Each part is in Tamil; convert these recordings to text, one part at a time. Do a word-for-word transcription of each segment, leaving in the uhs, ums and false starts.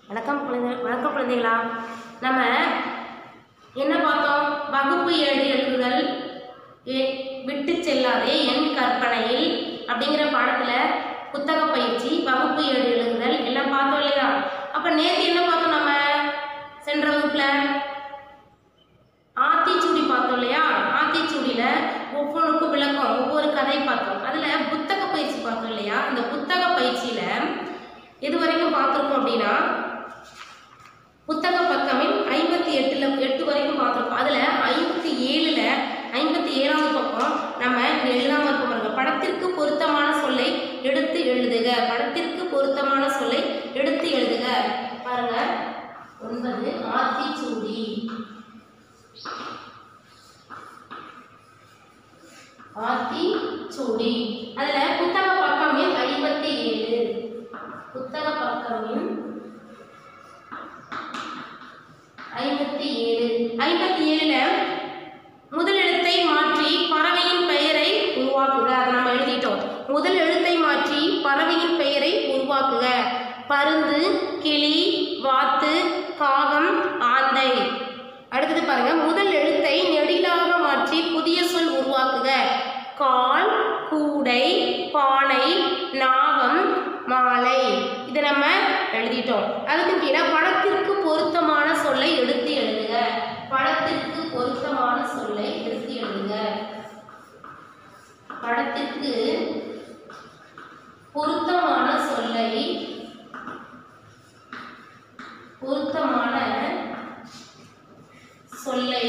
வணக்கம் குழந்தை வணக்கம் குழந்தைகளா. நம்ம என்ன பார்த்தோம்? வகுப்பு ஏழு எழுதுதல் விட்டு செல்லாதே என் கற்பனையில் அப்படிங்கிற பாடத்தில் புத்தக பயிற்சி வகுப்பு ஏழு எழுதுதல் எல்லாம் பார்த்தோம் இல்லையா? அப்போ நேற்று என்ன பார்த்தோம்? நம்ம சென்ற வகுப்பில் ஆத்திச்சூடி பார்த்தோம் இல்லையா? ஆத்திச்சூடியில் ஒவ்வொன்றுக்கும் விளக்கம், ஒவ்வொரு கதை பார்த்தோம். அதில் புத்தக பயிற்சி பார்த்தோம் இல்லையா? அந்த புத்தக பயிற்சியில் எது வரைக்கும் பார்த்துருக்கோம் அப்படின்னா புத்தக பக்கமில் ஐம்பத்தி எட்டுல எட்டு வரைக்கும் பார்த்துருக்கோம். அதில் ஐம்பத்தி ஏழுல ஐம்பத்தி ஏழாவது பக்கம் நம்ம எழுதாம இருக்க பாருங்க. படத்திற்கு பொருத்தமான சொல்லை எடுத்து எழுதுக. படத்திற்கு பொருத்தமான சொல்லை எடுத்து எழுதுக. பாருங்க, ஒன்பது ஆத்திச்சூடி. ஆத்திச்சூடி அதுல புத்தக பக்கமில் ஐம்பத்தி ஏழு. புத்தக பக்கமில் ஐம்பத்தி ஏழு ஐம்பத்தி ஏழுல முதல் எழுத்தை மாற்றி பறவையின் பெயரை உருவாக்குக. அதை நம்ம எழுதிட்டோம். முதல் எழுத்தை மாற்றி பறவையின் பெயரை உருவாக்குக. பருந்து, கிளி, வாத்து, காகம், ஆந்தை. அடுத்தது பாருங்க, முதல் எழுத்தை நெடிலாக மாற்றி புதிய சொல் உருவாக்குக. கால், கூடை, பானை, நாகம், மாலை. இதை நம்ம எழுதிட்டோம். அதுக்கு கீழே படத்திற்கு பொருத்தமான சொல்லை எடுத்து எழுதுக. படத்திற்கு பொருத்தமான சொல்லை எடுத்து எழுதுக. படத்திற்கு பொருத்தமான சொல்லை பொருத்தமான சொல்லை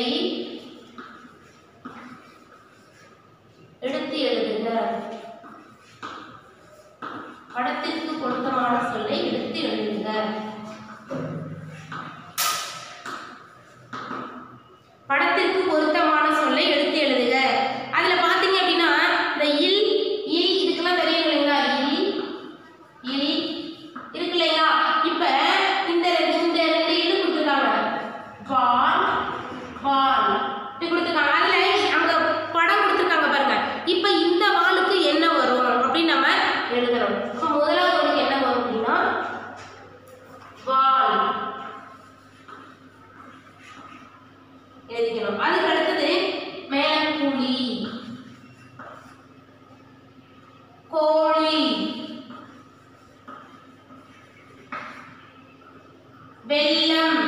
எடுத்து எழுதுக. படத்திற்கு பொருத்தமான சொல்லை எடுத்து எழுதுக. படத்திற்கு பொருத்தமான சொல்லை எடுத்து எழுதுக. அதுல பாத்தீங்க அப்படின்னா இந்த இல் இல் இதுக்கெல்லாம் தெரியும் இல்லைங்களா? இல் இல் இருக்கு இல்லையா? இப்ப இந்த இந்த ரெண்டு இல் கொடுத்துருக்காங்க. பால் பால் இப்படி கொடுத்துருக்காங்க. அதுல அங்க படம் கொடுத்துருக்காங்க பாருங்க. இப்ப இந்த வாளுக்கு என்ன வரும் அப்படின்னு நம்ம எழுதணும். இப்ப முதலாவது ஒன்று என்ன வரும் அப்படின்னா வால் எழுதிக்கணும். அதுக்கு அடுத்தது மேலப்புலி, கோழி, வெள்ளம்,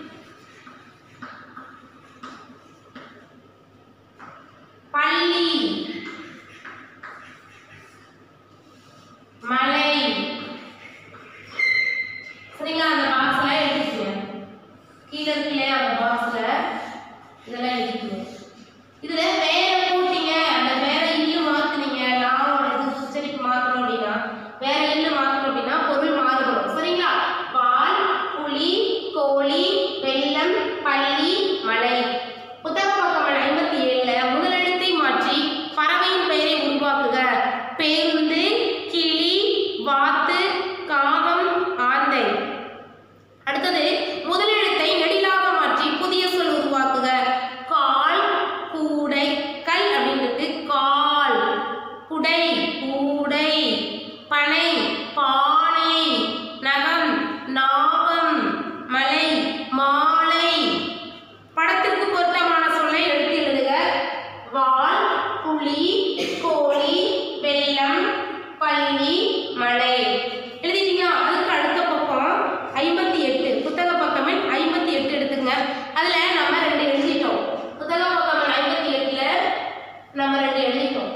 பள்ளி, மலை. சரிங்களா? அந்த பாக்ஸ்ல எழுதிக்கங்க. கீழே இருக்குல்லையா அந்த பாக்ஸ்ல இதெல்லாம் எழுதிக்கணும். இதுல வேற போட்டீங்க, அந்த வேற இல்லு மாத்துனீங்க, நாவோட இது உச்சரிப்பு மாத்தணும் அப்படின்னா வேற இல்லு மாத்தணும் அப்படின்னா பொருள் மாறுபடும். சரிங்களா? பால், புலி, கோழி, வெள்ளம், பள்ளி, மலை. புத்தக பக்கம் ஐம்பத்தி ஏழுல முதல் எழுத்தை மாற்றி பறவையின் பெயரை உருவாக்குக. பேருந்து, கிளி, வாத்து, காகம், ஆந்தை. அடுத்தது முதல் எழுத்தை நெடிலாக மாற்றி புதிய சொல் உருவாக்குக. கால், கூடை, கல் அப்படின்றது கால், குடை, கூடை, பனை, பானை, நகம், நாகம், மலை, மாலை. படத்திற்கு பொருத்தமான சொல்லை எடுத்து எழுதுக. வால், புலி, கோழி, வெள்ளம், பள்ளி, மலை. எழுதிட்டீங்களா? அதுக்கு அடுத்த பக்கம் ஐம்பத்தி எட்டு. புத்தக பக்கமில் ஐம்பத்தி எட்டு எடுத்துங்க. அதுல நம்ம ரெண்டு எழுதிட்டோம். புத்தக பக்கம் ஐம்பத்தி எட்டுல நம்ம ரெண்டு எழுதிட்டோம்.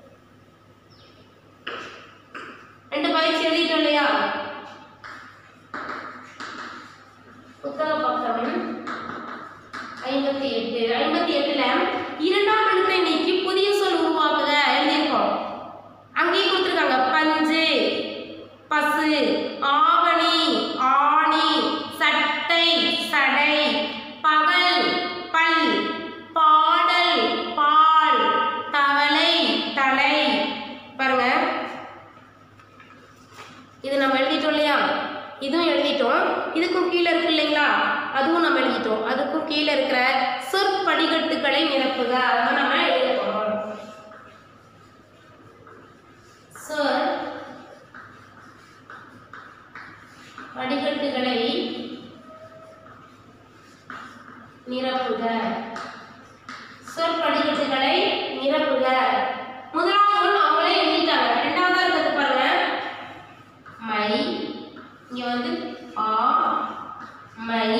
ரெண்டு பயிற்சி எழுதிட்டோம் இல்லையா? புத்தக பக்கமில் ஐம்பத்தி எட்டு ஐம்பத்தி எட்டுல இரண்டாம் எழுத்தை நீக்கி புதிய சொல் உருவாக்குக எழுதியிருக்கோம். அங்கேயும் கொடுத்துருக்காங்க. பஞ்சு, பசு, ஆவணி, ஆணி, சட்டை, சடை, பகல், பல், பாடல், பால், தவளை, தலை. பாருங்க, இது நம்ம எழுதிட்டோம் இல்லையா? இதுவும் எழுதிட்டோம். இதுக்கும் கீழே இருக்கு இல்லைங்களா? அதுவும் நம்ம எழுதிட்டோம். அதுக்கும் கீழே இருக்கிற சொற்படிகட்டுகளை நிரப்புக. அதான் நம்ம எழுத போறோம். சொற் படிக்கட்டுகளை நிரப்புக. சொற்படிக்கட்டுகளை நிரப்புக. முதலாவது அவங்களே எழுதிட்டாங்க. இரண்டாவதா இருக்கிறது பாருங்க. மை, இங்க வந்து ஆ, மை,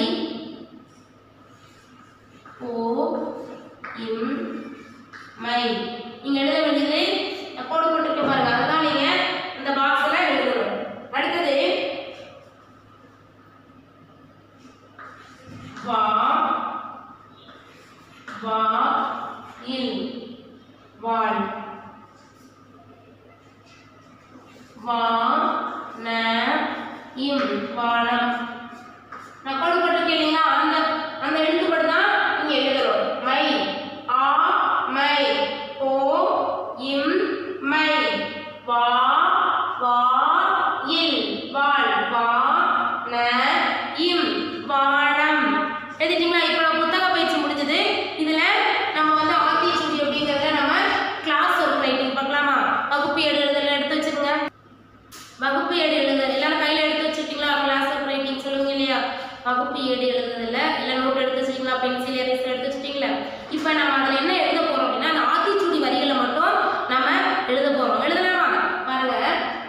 ஓ, இம், மை. நீங்க எழுத வேண்டியது கோடு போட்டுக்க பாருங்க. அதுதான் நீங்க இந்த பாக்ஸ்ல எழுதணும். அடுத்தது வா, வா, இல், வாள். வா, ந, இம், வானம். நான் கோடு போட்டுருக்கேன் இல்லைங்களா? அந்த அந்த எழுத்துப்படி தான் நீங்க எழுதணும். மை, ஆ, மை, ஓ, இம், மை, வா, வா, இல், வாள், வா, ந, இம், வானம். எழுதிட்டீங்களா? இப்போ நம்ம புத்தக பயிற்சி முடிஞ்சது. இதுல நம்ம வந்து ஆத்திச்சூடி அப்படிங்கறத நம்ம கிளாஸ் ஒர்க் ரைட்டிங் பார்க்கலாமா? வகுப்பு ஏடு எழுதல எடுத்து வச்சுக்கோங்க. வகுப்பு ஏடு எழுத எல்லாரும் கையில எடுத்து வச்சுட்டீங்களா? கிளாஸ் ஒர்க் ரைட்டிங் சொல்லுங்க இல்லையா? வகுப்பு ஏடு எழுதுறதுல இல்ல நோட் எடுத்து வச்சிட்டீங்களா? பென்சில் எரேசர் எடுத்து வச்சிட்டீங்களா? இப்போ நம்ம அதுல என்ன எழுத போறோம் அப்படின்னா அந்த ஆத்திச்சூடி வரிகளை மட்டும் நம்ம எழுத போறோம். எழுதலாமா? பாருங்க.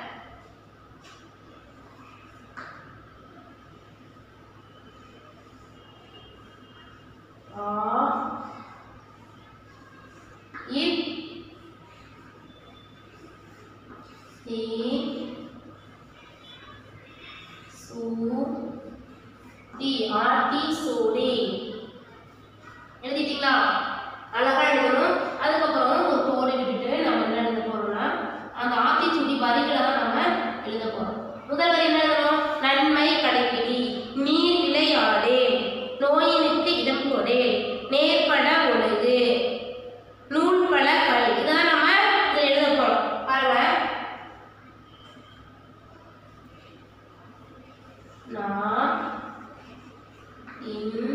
ஆ, இத், தி, சு, டி. ஆத்தி சூடி. எழுதிட்டீங்களா? அழகா எழுதணும். அதுக்கப்புறம் ஒரு கோடு விட்டுட்டு நம்ம என்ன எழுத போறோம்னா அந்த ஆத்திச்சூடி வரிகளை தான் நம்ம எழுத போறோம். முதல் வரி என்ன எழுதணும்? நன்மை கடைப்பிடி, நீர் விளையாடே, நோயினுக்கு இடம் கொடே, நேர்பட ஒழுகு, நூல் பல கல். இதான் நம்ம இதை எழுத போறோம். பாருங்க. நான், இன்,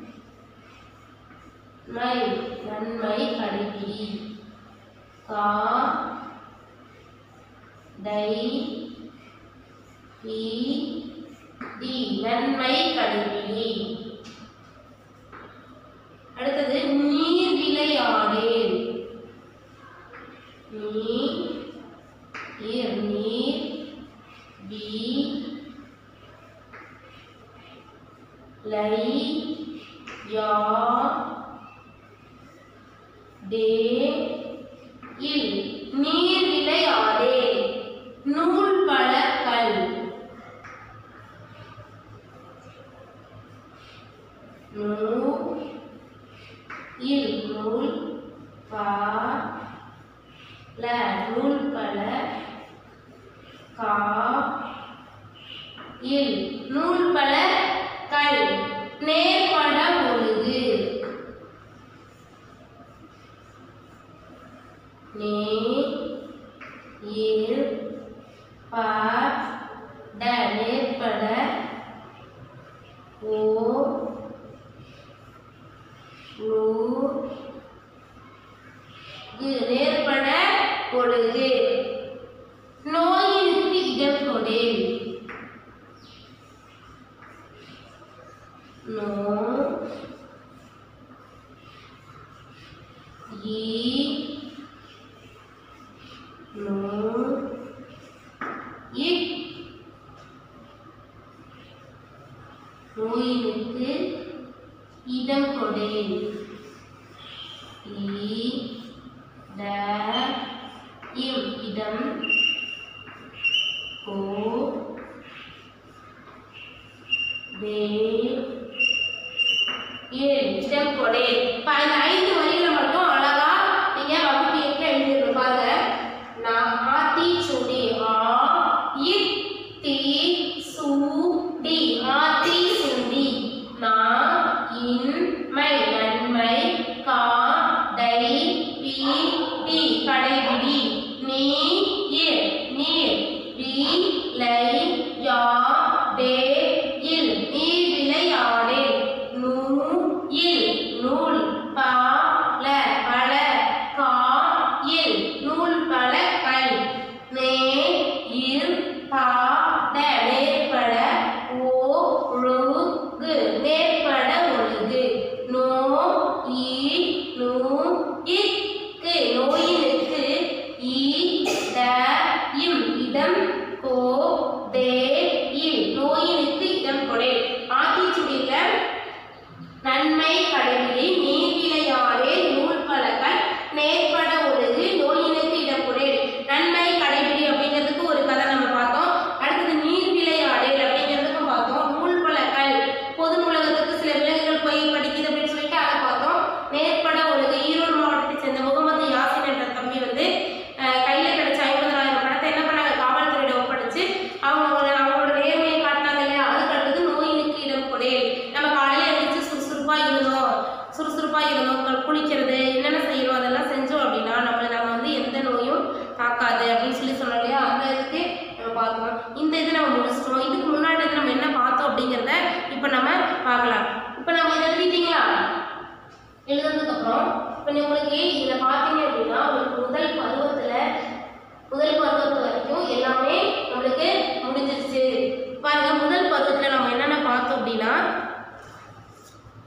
மை, நன்மை கடைப்பிடி, கா, டை, பி, டி, நன்மை கடைப்பிடி. அடுத்தது நீர் விளையாடே, நீ, இர், நீர், வி, லை, யா, டே, இல், நீர் விளையாடே, நூல் பல கல். நூ, இல், நூல், பா, ல, நூல் பல, கா, இல், நூல் பல கல், நேர்பட ஒழுகு. நே, இர், ப, ட, நேர்பட, ஓ, நூ, கு, நேர்பட ஒழுகு, நோயினுக்கு இடம் கொடே, நோ, ஈ, நோ, இக், நோயினுக்கு இடம் கொடே, ஈ, ட, இம், இடம், கோ, வே, ஏழு, இடம் கொடே. இப்போ இந்த ஐந்து வரிகளை மட்டும் அழகா நீங்க வகுப்பு ஏற்ற எழுதிடணும். பாருங்க. நான் ஆத்திச்சூடி, ஆ, இத், தி, சு, டி, ஆத்திச்சூடி. நான், இன், மை, நன்மை, கா, டை, பி, டி, கடைபிடி, நீ, இர், நீர், வி, லை, யா, டே, இல், நீர் விளையாடே, நூ, இல், நூல், பா,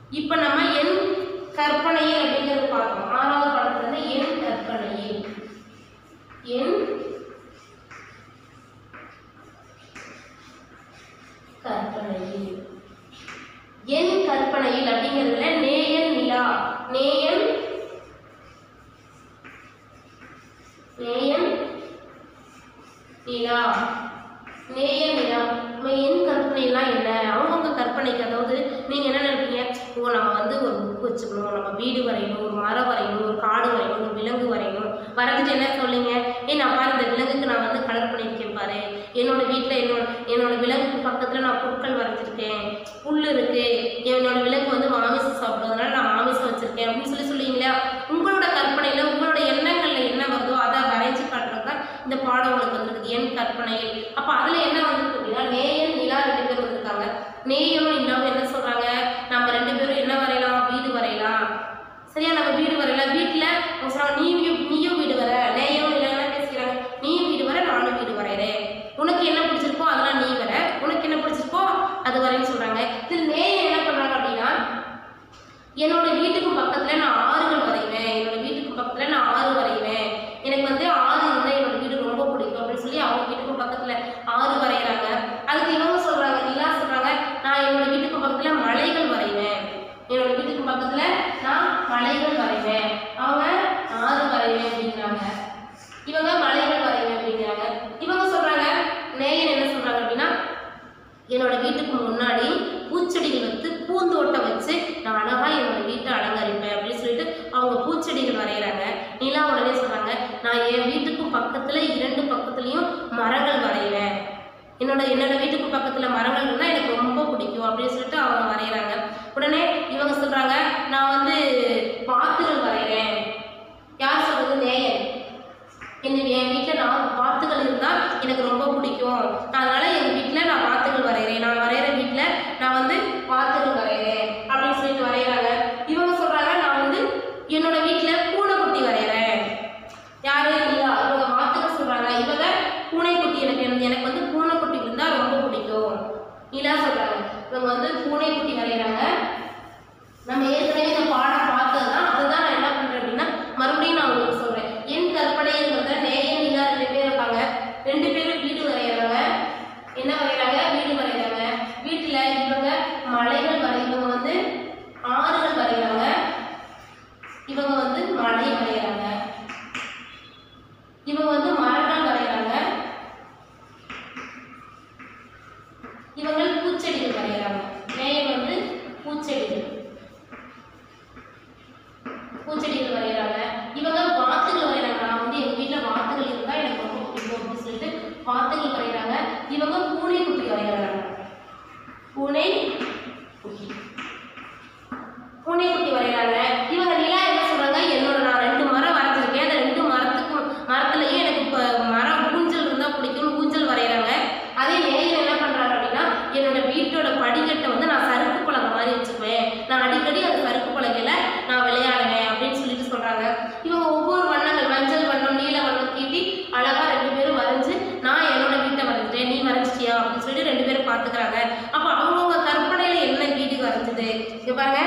இப்போ நம்ம என் கற்பனையில் அப்படிங்கிறது பார்த்தோம். ஆறாவது பாடத்துல இருந்து என் கற்பனையில் என் கற்பனையில் என் கற்பனையில் அப்படிங்கிறதுல நேயன் நிலா நேயன் நேயன் நிலா நேயன் நிலா என் கற்பனைலாம் என்ன அவங்கவுங்க கற்பனைக்கு. அதாவது நீங்கள் என்ன நினைப்பீங்க, ஓ நம்ம வந்து ஒரு புக் வச்சுக்கணும், நம்ம வீடு வரையணும், ஒரு மரம் வரையணும், ஒரு காடு வரையணும், ஒரு விலங்கு வரையணும். வரைஞ்சிட்டு என்ன சொல்லுங்க, ஏ நான் பாரு இந்த விலங்குக்கு நான் வந்து கலர் பண்ணியிருக்கேன் பாரு, என்னோட வீட்டில் என்னோட என்னோட விலங்குக்கு பக்கத்தில் நான் புற்கள் வரைஞ்சிருக்கேன், புல் இருக்கு, என்னோட விலங்கு வந்து மாமிசம் சாப்பிடுறதுனால நான் மாமிசம் வச்சிருக்கேன் அப்படின்னு சொல்லி சொல்லுவீங்களா. உங்களோட கற்பனையில் உங்களோட எண்ணங்கள்ல என்ன வருதோ அதை வரைஞ்சி காட்டுறது தான் இந்த பாடம் உங்களுக்கு வந்துருக்கு என் கற்பனையில். அப்போ அதில் என்ன வந்துருக்கு அப்படின்னா நேயன் நிலா ரெண்டு பேர் வந்திருக்காங்க. நேயனும் நிலாவும் என்ன சொல்றாங்க, நம்ம ரெண்டு பேரும் என்ன வரையலாம், வீடு வரையலாம். சரியா, நம்ம வீடு வரையலாம். வீட்டில் சொல்றாங்க நீயும் நீயும் வீடு வர, நேயனும் நிலா என்ன பேசிக்கிறாங்க, நீயும் வீடு வர நானும் வீடு வரைகிறேன், உனக்கு என்ன பிடிச்சிருக்கோ அதெல்லாம் நீ வர, உனக்கு என்ன பிடிச்சிருக்கோ அது வரைன்னு சொல்றாங்க. இதில் நேயன் என்ன பண்றாங்க அப்படின்னா, என்னோட வீட்டுக்கு பக்கத்துல நான் ஆறுகள் வரைவேன், என்னோட வீட்டுக்கு பக்கத்துல நான் ஆறு வரைவேன், எனக்கு வந்து ஆறு இருந்தால் என்னோட வீடு ரொம்ப பிடிக்கும் அப்படின்னு சொல்லி அவங்க வீட்டுக்கு பக்கத்துல ஆறு வரைகிறாங்க. அதுக்கு இவங்க சொல்றாங்க, நிலா சொல்றாங்க நான் என்னோட வீட்டுக்கு பக்கத்துல மலைகள் வரைவேன், என்னோட வீட்டுக்கு பக்கத்துல நான் மலைகள் வரைவேன், அவங்க ஆறு வரைவேன் அப்படிங்கிறாங்க, இவங்க மலைகள் வரைவேன் அப்படிங்கிறாங்க. இவங்க சொல்றாங்க நேயன் என்ன சொல்றாங்க அப்படின்னா, என்னோட வீட்டுக்கு முன்னாடி பூச்செடிகள் வச்சு பூந்தோட்டம் வச்சு நான் அழகா என்னோட வீட்டை அலங்கரிப்பேன் அப்படின்னு சொல்லிட்டு அவங்க பூச்செடிகள் வரைகிறாங்க. நிலா உடனே சொல்றாங்க நான் என் வீட்டுக்கு பக்கத்துல இரண்டு பக்கத்துலயும் மரங்கள் வரைவேன், என்னோட என்னோட வீட்டுக்கு பக்கத்துல மரங்கள் இருந்தால் எனக்கு ரொம்ப பிடிக்கும் அப்படின்னு சொல்லிட்டு அவங்க வரைகிறாங்க. உடனே இவங்க சொல்றாங்க நான் வந்து பாத்துகள் வரைகிறேன். யார் சொல்றது, நேயன். என்ன என் வீட்டில் நான் வாத்துகள் இருந்தால் எனக்கு ரொம்ப பிடிக்கும், அதனால எங்கள் வீட்டில் நான் வாத்துகள் வரைகிறேன், நான் வரைகிற வீட்டில் நான் வந்து வாத்துகள் வரைகிறேன் அப்படின்னு சொல்லிட்டு வரைகிறாங்க. இவங்க சொல்றாங்க நான் வந்து என்னோட வீட்டில் பூனைக்குட்டி வரைகிறேன். யாரு, நிலா. இவங்க வாத்துகள் சொல்றாங்க, இவங்க பூனைக்குட்டி, எனக்கு எனக்கு வந்து பூனைக்குட்டி இருந்தால் ரொம்ப பிடிக்கும். நிலா சொல்றாங்க இவங்க வந்து பூனைக்குட்டி வரைகிறாங்க. நம்ம ஏற்கனவே இந்த பாடம் பார்த்தது தான், அதுதான் நான் என்ன பண்றேன் அப்படின்னா மறுபடியும் நான் உங்களுக்கு சொல்றேன். என் கற்பனைங்கிறத நேயன் நிலா ரெண்டு பேர் இருக்காங்க, ரெண்டு பேரும் வீடு வரைகிறாங்க. என்ன வரைகிறாங்க, வீடு வரைகிறாங்க. வீட்டுல இவங்க மலைகள் வரை, இவங்க வந்து ஆறுகள் வரைகிறாங்க, இவங்க வந்து மலை வரைகிறாங்க, இவங்க வந்து மரங்கள் வரைகிறாங்க, இவங்க பூச்செடிகள் வரைகிறாங்க. நேயன் வந்து பூச்செடிகள் பூச்செடிகள் வரைகிறாங்க, இவங்க வாத்துகள் வரைகிறாங்க. நான் வந்து எங்க வீட்டில் வாத்துகள் இருந்தால் எனக்கு ரொம்ப பிடிக்கும் அப்படின்னு சொல்லிட்டு வாத்துகள் வரைகிறாங்க. இவங்க பூனை குட்டி வரைகிறாங்க, பூனை குட்டி பூனை குட்டி வரைகிறாங்க. இவங்க நிலா என்ன சொல்றாங்க, என்னோட நான் ரெண்டு மரம் வரைஞ்சிருக்கேன், அந்த ரெண்டு மரத்துக்கும் மரத்துலயும் எனக்கு இப்போ மரம் ஊஞ்சல் இருந்தால் பிடிக்கும், ஊஞ்சல் வரைகிறாங்க. அதே நேயன் என்ன பண்றாங்க அப்படின்னா, என்னோட வீட்டோட படிக்கட்டை வந்து நான் சறுக்கு பலகை மாதிரி வச்சுக்குவேன், நான் அடிக்கடி அந்த சறுக்கு பலகையில நான் விளையாடுவேன் அப்படின்னு சொல்லிட்டு சொல்றாங்க. இவங்க ஒவ்வொரு வண்ணங்கள் மஞ்சள் வண்ணம் நீல வண்ணம் தீட்டி அழகா ரெண்டு பேரும் வரைஞ்சு நான் என்னோட வீட்டை வரைஞ்சிட்டேன், நீ வரைஞ்சிட்டியா அப்படின்னு சொல்லிட்டு ரெண்டு பேரும் பார்த்துக்கிறாங்க. அப்போ அவங்கவுங்க கற்பனையில என்ன வீடு வரைஞ்சது இங்க பாருங்க,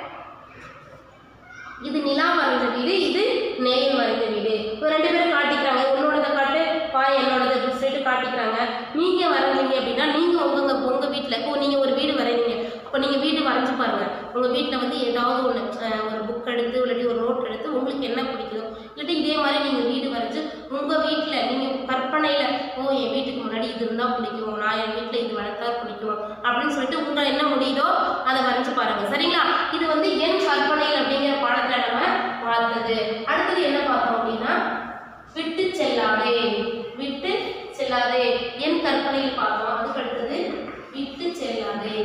இது நிலா வரைஞ்ச வீடு, இது நேயன் வரைஞ்ச வீடு. இப்போ ரெண்டு பேரும் காட்டிக்கிறாங்க, உன்னோடதை காட்டு பா என்னோடதை சொல்லிட்டு காட்டிக்கிறாங்க. நீங்க வரைஞ்சீங்க அப்படின்னா நீங்க உங்க உங்க வீட்டில் இப்போ நீங்க ஒரு வீடு வரைவீங்க, இப்போ நீங்க வீடு வரைஞ்சு பாருங்க. உங்க வீட்டில் வந்து ஏதாவது ஒன்று ஒரு புக் எடுத்து இல்லாட்டி ஒரு நோட் எடுத்து உங்களுக்கு என்ன பிடிக்கும், இல்லாட்டி இதே மாதிரி நீங்க வீடு வரைஞ்சு உங்க வீட்டில் நீங்க கற்பனையில ஓ என் வீட்டுக்கு முன்னாடி இது இருந்தால் பிடிக்கும், நான் என் வீட்டில் இது வளர்த்தா பிடிக்கும் அப்படின்னு சொல்லிட்டு உங்க என்ன முடியுதோ அதை வரைஞ்சு பாருங்க. சரிங்களா, இது வந்து என் கற்பனையில் அப்படிங்கிற பாடத்துல நம்ம பார்த்தது. அடுத்தது என்ன பார்த்தோம் அப்படின்னா விட்டு செல்லாதே, விட்டு செல்லாதே என் கற்பனையில் பார்த்தோம். அதுக்கு அடுத்தது விட்டு செல்லாதே,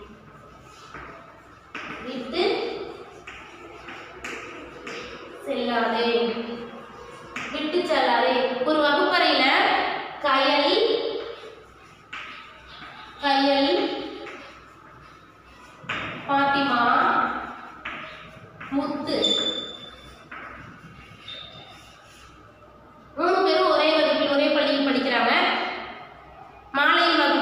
விட்டு செல்லாதே விட்டு செல்லாதே. ஒரு வகுப்பறையில கயல் கயல் பாத்திமா முத்து மூணு பேரும் ஒரே வகுப்பில் ஒரே பள்ளியில் படிக்கிறாங்க. மாலையில்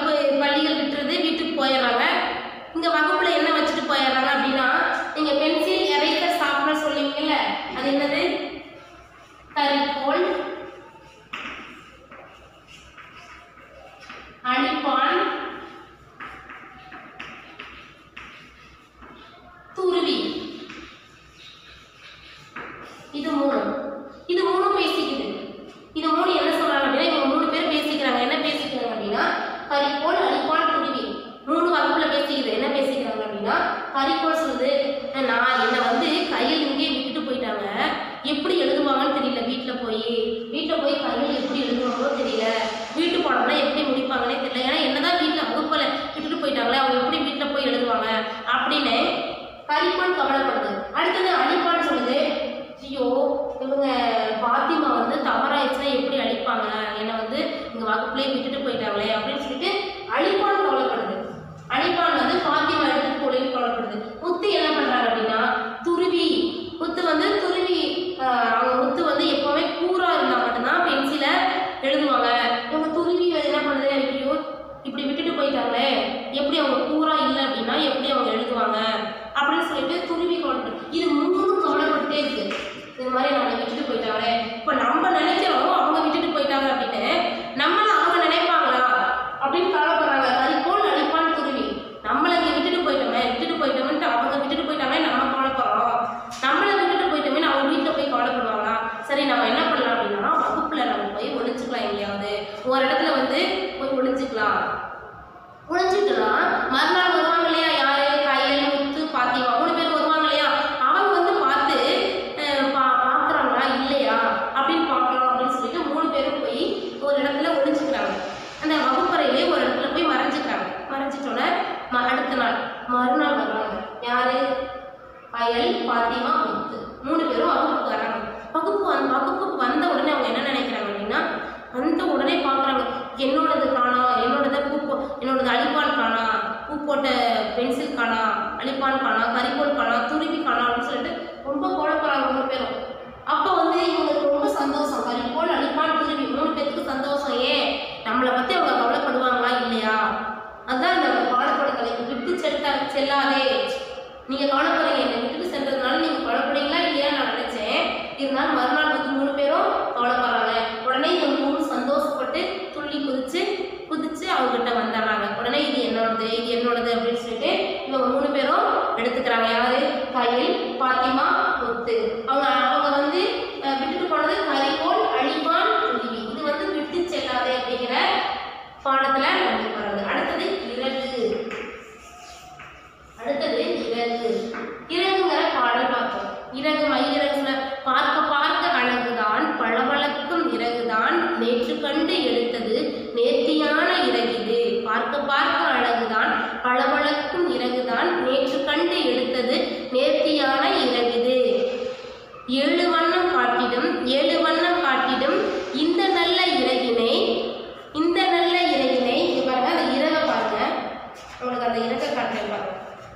கரிக்கோள் சொல்லுது, நான் என்னை வந்து கையில் இங்கே விட்டுட்டு போயிட்டாங்க, எப்படி எழுதுவாங்கன்னு தெரியல. வீட்டில் போய் வீட்டில் போய் கையில் எப்படி எழுதுவாங்களோ தெரியல, வீட்டு பாடம்லாம் எப்படி முடிப்பாங்கன்னே தெரியல. ஏன்னா என்னதான் வீட்டில் வகுப்பில் விட்டுட்டு போயிட்டாங்களே, அவங்க எப்படி வீட்டில் போய் எழுதுவாங்க அப்படின்னு கரிக்கோள் கவலைப்படுது. அடுத்தது அழிப்பான்னு சொல்லுது, ஐயோ இவங்க பாத்திமா வந்து தவறாயிடுச்சுன்னா எப்படி அழிப்பாங்க, என்னை வந்து இங்க வகுப்புலேயே விட்டுட்டு போயிட்டாங்களே அப்படின்னு சொல்லிட்டு அழிப்பான் கவலைப்படுது. அழிப்பான் வந்து பாத்திமா எடுத்துட்டு போலேன்னு கவலைப்படுது. முத்து என்ன பண்றாங்க அப்படின்னா துருவி, முத்து வந்து துருவி, அவங்க முத்து வந்து எப்பவுமே கூரா இருந்தா மட்டும்தான் பென்சில எழுதுவாங்க. இவங்க துருவி என்ன பண்ணுது, ஐயோ இப்படி விட்டுட்டு போயிட்டாங்களே, எப்படி அவங்க கூரா இல்லை அப்படின்னா எப்படி அவங்க எழுதுவாங்க அப்படின்னு சொல்லிட்டு துருவி கவலைப்படுது. இது மூணு கவலைப்பட்டுட்டே இருக்கு. இது மாதிரி நம்மளை விட்டுட்டு போயிட்டாங்களே, இப்போ நம்ம நினைக்கிறோம் அவங்க விட்டுட்டு போயிட்டாங்க அப்படின்னு, நம்மள அவங்க நினைப்பாங்களா அப்படின்னு கவலைப்படுறாங்க. கரிக்கோள் அழிப்பான் துருவி, நம்மளை இங்கே விட்டுட்டு போயிட்டோமே விட்டுட்டு போயிட்டோம்ட்டு அவங்க விட்டுட்டு போயிட்டாங்க நம்ம கவலைப்படுறோம், நம்மளை விட்டுட்டு போயிட்டோமே அவங்க வீட்டில் போய் கவலைப்படுவாங்களா. சரி நம்ம என்ன பண்ணலாம் அப்படின்னா வகுப்புல நம்ம போய் ஒழிச்சுக்கலாம், எங்கேயாவது ஒரு இடத்துல வந்து போய் ஒழிச்சுக்கலாம். ஒழிச்சுக்கலாம் மறுநாள் வருவாங்க இல்லையா, யாரு கையல் முத்து பாத்திமா மூணு பேர் வருவாங்க இல்லையா, அவங்க வந்து பார்த்து பார்க்குறாங்களா இல்லையா அப்படின்னு பார்க்கலாம் அப்படின்னு சொல்லிட்டு மூணு பேரும் போய் ஒரு இடத்துல ஒழிச்சுக்கிறாங்க. அந்த வகுப்பறையிலே ஒரு இடத்துல போய் மறைஞ்சிக்கிறாங்க. மறைஞ்சிட்டோன்னே அடுத்த நாள் மறுநாள் வர்றாங்க. யாரு கயல் பாத்திமா முத்து மூணு பேரும் வகுப்புக்கு வராங்க. வகுப்பு வந் வகுப்புக்கு வந்த உடனே அவங்க என்ன நினைக்கிறாங்க அப்படின்னா, வந்த உடனே பார்க்குறாங்க என்னோடது காணா, என்னோடத பூ போ என்னோடது அழிப்பான் காணா, பூ போட்ட பென்சில் காணா, அழிப்பான் காணா, கரிக்கோள் காணா, துருவி காணா அப்படின்னு சொல்லிட்டு ரொம்ப கோலப்படுறாங்க மூணு பேரும். அப்போ வந்து இவங்களுக்கு ரொம்ப சந்தோஷம், கரிக்கோள் அழிப்பான் துருவி மூணு பேருக்கு சந்தோஷம். ஏன் நம்மளை பற்றி அவங்க கவலைப்படுவாங்களா இல்லையா, அதுதான் இந்த பாடப்பட தலைப்பு. விட்டு செல்லா செல்லாதே நீங்கள் கவலைப்படுறீங்க, என்னை விட்டுட்டு சென்றதுனால நீங்கள் கவலைப்படுறீங்களா இல்லையா நான் நினச்சேன். இருந்தாலும் மறுநாள் வந்து மூணு பேரும் கவலைப்படுறாங்க. உடனே இந்த மூணு சந்தோஷப்பட்டு துள்ளி குதிச்சு குதிச்சு அவங்ககிட்ட வந்துடுறாங்க. உடனே இது என்னோடது இது என்னோடது அப்படின்னு சொல்லிட்டு இவங்க மூணு பேரும் எடுத்துக்கிறாங்க. யாரு கயல் பாத்திமா முத்து. அவங்க அவங்க வந்து விட்டுட்டு போனது கரிக்கோள் அழிப்பான் துருவி. இது வந்து விட்டு செல்லாதே அப்படிங்கிற பாடத்துல வந்து போறாங்க. அடுத்தது இறகு. அடுத்தது இறகு. இறகுங்கிற பாடல் பார்த்தோம். இறகு மயிலிறகுல பார்க்க பார்க்க அழகுதான் பளபளக்கும் இறகுதான் நேற்று கண்டு எடுத்தது நேர்த்தியான இறகிது. பார்க்க பார்க்க அழகுதான் பளபளக்கும் இறகுதான் நேற்று கண்டு எடுத்தது நேர்த்தியான இறகிது. ஏழு வண்ணம் காட்டிடும் ஏழு வண்ணம் காட்டிடும் இந்த நல்ல இறகினை இந்த நல்ல இறகினை பாருங்க. அந்த இறகை பாருங்க, உங்களுக்கு அந்த இறகை காட்டுறேன் பாருங்க.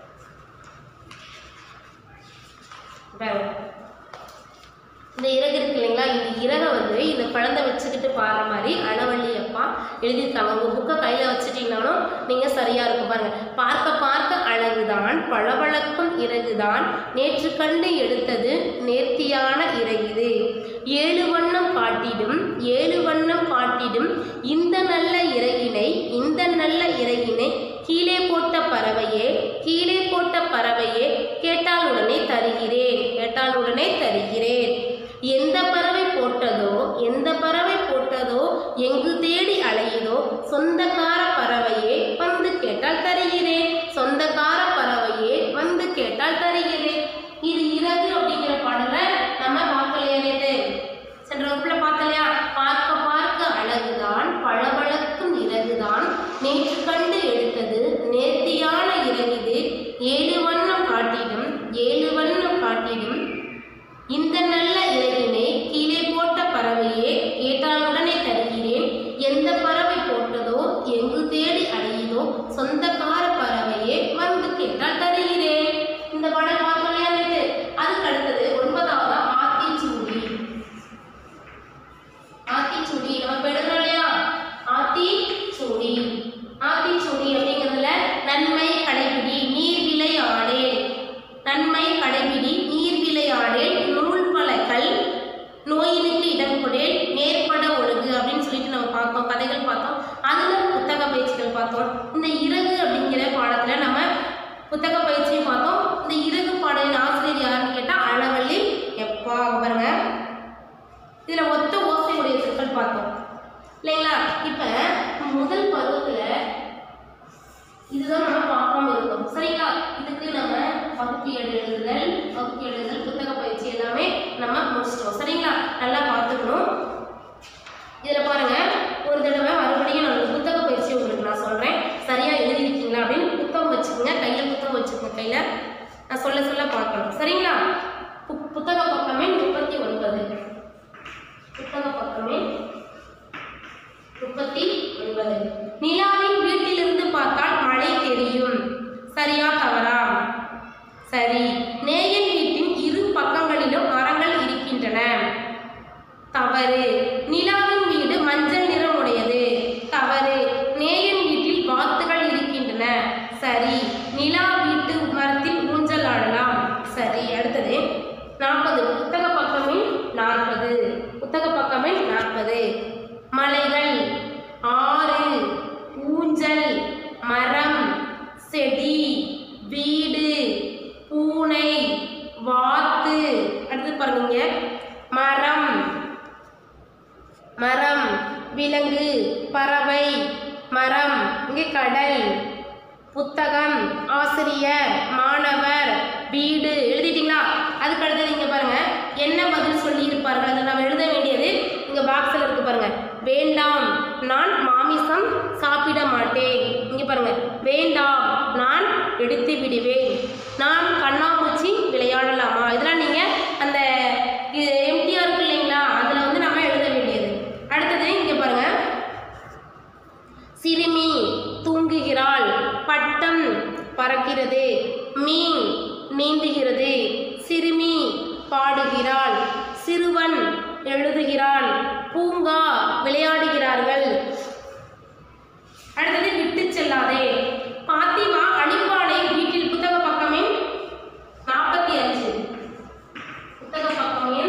இந்த இறகு இருக்கு இல்லைங்களா, இந்த இறகை வந்து இந்த குழந்தை வச்சுக்கிட்டு பாடுற மாதிரி அளவள்ளி அப்பா எழுதியிருக்காங்க. உங்கள் புக்கை கையில் வச்சுட்டீங்கன்னாலும் நீங்கள் சரியாக இருக்கும் பாருங்க. பார்க்க பார்க்க அழகுதான் பளபளக்கும் இறகுதான் நேற்று கண்டு எடுத்தது நேர்த்தியான இறகிது. ஏழு வண்ணம் காட்டிடும் ஏழு வண்ணம் காட்டிடும் இந்த நல்ல இறகினை இந்த நல்ல இறகினை கீழே போட்ட பறவையே கீழே போட்ட பறவையே கேட்டால் உடனே தருகிறேன் கேட்டால் உடனே தருகிறேன். எந்த பறவை போட்டதோ எந்த பறவை போட்டதோ எங்கு தேடி அலையுதோ சொந்தக்கார பறவையே வந்து கேட்டால் தருகிறேன் சொந்தக்கார பறவையே வந்து கேட்டால் தருகிறேன். இது இறகு அப்படிங்கிற பாடலை நம்ம பார்க்கலையா, நேற்று சென்ற வகுப்புல பார்க்கலையா. பார்க்க பார்க்க அழகுதான் பளபளக்கும் இறகுதான் நேற்று கண்டு எடுத்தது நேர்த்தியான இறகிது. ஏழு வண்ணம் காட்டிடும் ஏழு வண்ணம் காட்டிடும் இந்த நல்ல இறகினை கீழே போட்ட பறவையே கேட்டாலுடனே தருகிறேன். எந்த பறவை போட்டதோ எங்கு தேடி அடையுதோ சொந்தக்கார பறவையே வந்து கேட்டால் தருகிறேன். இந்த பாடல் பார்க்கலையா நேற்று. அதுக்கு அடுத்தது ஒன்பதாவது ஆத்திச்சூடி. ஆத்திச்சூடி நம்ம பெடுறோம் இல்லையா, ஆத்திச்சூடி. ஆத்திச்சூடி அப்படிங்கிறதுல நன்மை கடைபிடி நீர் விளையாடே நன்மை கடைபிடி நீர் விளையாடே நூல் பலகல் நோயினுக்கு இடம் கொடேல் நேர்பட ஒழுகு அப்படின்னு சொல்லிட்டு நம்ம பார்த்தோம், கதைகள் பார்த்தோம். அதில் புத்தக பயிற்சிகள் பார்த்தோம். இந்த இறகு அப்படிங்கிற பாடத்தில் நம்ம புத்தக பயிற்சியும் பார்த்தோம். இந்த இறகு பாடலின் ஆசிரியர் யாருன்னு கேட்டால் அளவள்ளி எப்பா. பாருங்க, இதில் ஒத்த ஓசையுடைய சொற்கள் பார்த்தோம் இல்லைங்களா. இப்போ முதல் பருவத்தில் இதுதான் நம்ம பார்க்காம இருக்கோம் சரிங்களா. இதுக்கு நம்ம வகுப்பியல் எழுதுதல் வகுப்பு எழுதுதல் புத்தக பயிற்சி எல்லாமே நம்ம முடிச்சிட்டோம். சரிங்களா? நல்லா பார்த்துக்கணும். இதில் பாருங்க, ஒரு தடவை மறுபடியும் நான் புத்தக பயிற்சி உங்களுக்கு நான் சொல்றேன். சரியா எழுதிருக்கீங்களா அப்படின்னு புத்தகம் வச்சுக்கோங்க, கையில புத்தகம் வச்சுக்கோங்க. கையில நான் சொல்ல சொல்ல பார்க்கணும். சரிங்களா? புத்தக பக்கமே முப்பத்தி ஒன்பது புத்தக பக்கமே முப்பத்தி ஒன்பது. நிலாவின் வீட்டிலிருந்து பார்த்தால் மழை தெரியும். சரியா தவறா? சரி. நேயன் வீட்டின் இரு பக்கங்களிலும் மரங்கள் இருக்கின்றன. தவறு. நிலாவின் வீடு மஞ்சள் நிறம் உடையது. தவறு. நேயன் வீட்டில் வாத்துகள் இருக்கின்றன. சரி. நிலா வீட்டு மரத்தில் ஊஞ்சல் ஆடலாம். சரி. அடுத்தது நாற்பது. புத்தக பக்கமே நாற்பது புத்தக பக்கமே நாற்பது. மலைகள், ஆறு, ஊஞ்சல், மரம், செடி, வீடு, பூனை, வாத்து. அடுத்து பாருங்க, மரம் மரம் விலங்கு, பறவை, மரம், இங்கே கடல், புத்தகம், ஆசிரியர், மாணவர், வீடு. எழுதிட்டீங்களா? அதுக்கு அடுத்தது இங்க பாருங்க, என்ன பதில் சொல்லி இருப்பார்கள் அதை நம்ம எழுத வேண்டியது இங்க பாக்ஸ்ல இருக்கு பாருங்க. வேண்டாம், நான் மாமிசம் சாப்பிட மாட்டேன். இங்க பாருங்க, வேண்டாம், நான் எடுத்து விடுவேன். நான் கண்ணாமூச்சி விளையாடலாமா? இதெல்லாம் நீங்க அந்த எம்டிஆர் இருக்கு இல்லைங்களா, அதுல வந்து நம்ம எழுத வேண்டியது. அடுத்தது இங்க பாருங்க, சிறுமி தூங்குகிறாள், பட்டம் பறக்கிறது, மீன் நீந்துகிறது, சிறுமி பாடுகிறாள், சிறுவன் எழுதுகிறான், பூங்கா விளையாடுகிறார்கள். அடுத்தது விட்டு செல்லாதே. பாத்திமா அழிப்பானை வீட்டில் புத்தக பக்கமே நாற்பத்தி அஞ்சு புத்தக பக்கமே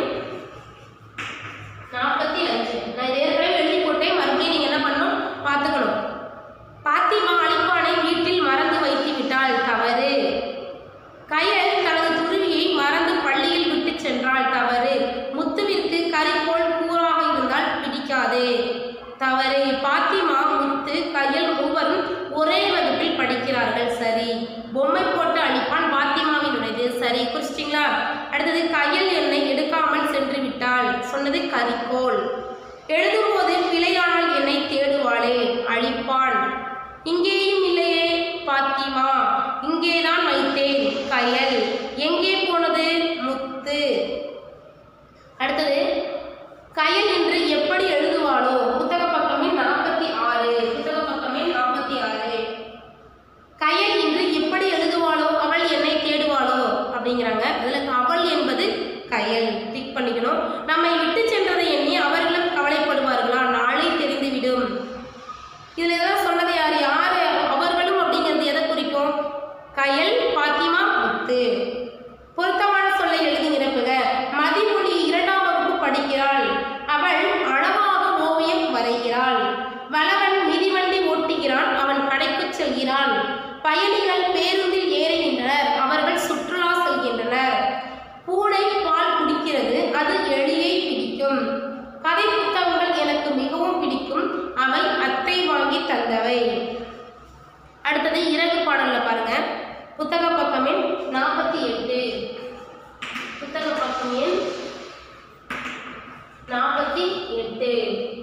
நாற்பத்தி அஞ்சு. நான் இதை ஏற்கனவே எழுதி போட்டேன், மறுபடியும் நீங்க என்ன பண்ணணும் பார்த்துக்கணும். பாத்திமா அழிப்பானை வீட்டில் மறந்து வைத்து விட்டாள். தவறு. கயல் தனது துருவியை மறந்து பள்ளியில் விட்டு சென்றாள். தவறு. முத்துவிற்கு கரிக்கோள் கூறாக இருந்தால் பிடிக்காது. தவறு. பாத்திமா, முத்து, கயல் மூவரும் ஒரே வகுப்பில் படிக்கிறார்கள். சரி. பொம்மை போட்டு அழிப்பான் பாத்திமாவினுடையது. சரி, குறிச்சிட்டீங்களா? அடுத்தது, கயல் என்னை எடுக்காமல் சென்று விட்டாள். சொன்னது கரிக்கோள். எழுதும் போது பிழையானால் என்னை தேடுவாளே. அழிப்பான். இங்கேயும் இல்லையே பாத்திமா, இங்கேதான் வைத்தேன். கயல். எங்கே போனது? முத்து. அடுத்தது, கயல் என்று எப்படி எழுதுவாளோ? புத்தக பக்கமே நாற்பத்தி ஆறு புத்தக பக்கமே நாற்பத்தி ஆறு. கயல் என்று எப்படி எழுதுவாளோ? அவள் என்னை தேடுவாளோ அப்படிங்கிறாங்க. அதுல அவள் என்பது கயல். டிக் பண்ணிக்கணும். நம்மை விட்டு சென்றதை எண்ணி அவர்களும் கவலைப்படுவார்களா? நாளை தெரிந்துவிடும். இதுல எதாவது சொன்னது யாரு? யாரு அவர்களும் அப்படிங்கிறது எதை குறிக்கும்? கயல், பாத்திமா, முத்து. பொருத்தமான சொல்லை எழுதி நிரப்புக. மதிமொழி இரண்டாம் வகுப்பு படிக்கிறாள். அவள் அழகாக ஓவியம் வரைகிறாள். வளவன் மிதிவண்டி ஓட்டுகிறான். அவன் கடைக்கு செல்கிறான். பயணிகள் பேருந்தில் ஏறுகின்றனர். அவர்கள் சுற்றுலா செல்கின்றனர். பூனை பால் குடிக்கிறது. அது எலியை பிடிக்கும். கதை புத்தகங்கள் எனக்கு மிகவும் பிடிக்கும். அவை அத்தை வாங்கி தந்தவை. அடுத்தது இறகு பாடல்ல பாருங்க. புத்தக பக்கம் எண் நாற்பத்தி எட்டு புத்தக பக்கம் எண் நாற்பத்தி எட்டு.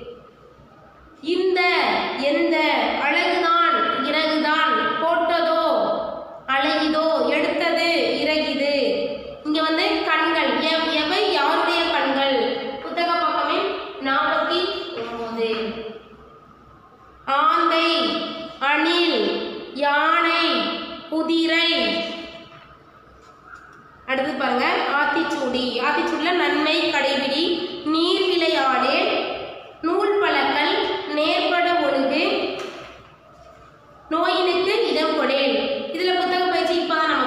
இந்த எந்த அழகுதான் இறகுதான் போட்டதோ அழகிதோ எடுத்தது இறகிது. இங்க வந்து கண்கள் எவை யாருடைய கண்கள்? புத்தக பக்கம் எண் நாற்பத்தி ஒன்பது. ஆந்தை, அணில், யானை, குதிரை. அடுத்து பாருங்க, ஆத்திச்சூடி. ஆத்திச்சூடில நன்மை கடைபிடி, நீர் விளையாடு, நூல் பழக்கல், நேர்பட ஒழுகு, நோயினுக்கு இடம் கொடேன். இதுல புத்தக பயிற்சி இப்பதான்